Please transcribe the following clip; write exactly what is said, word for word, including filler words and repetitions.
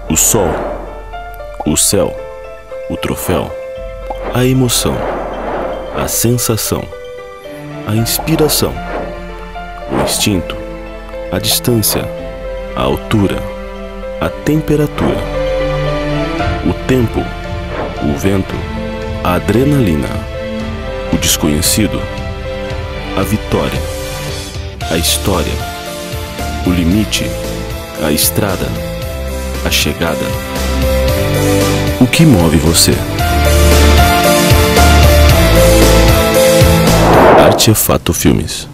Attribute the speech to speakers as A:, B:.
A: O sol, o céu, o troféu, a emoção, a sensação, a inspiração, o instinto, a distância, a altura, a temperatura, o tempo, o vento, a adrenalina, o desconhecido, a vitória, a história, o limite, a estrada, a chegada. O que move você? Artefato Filmes.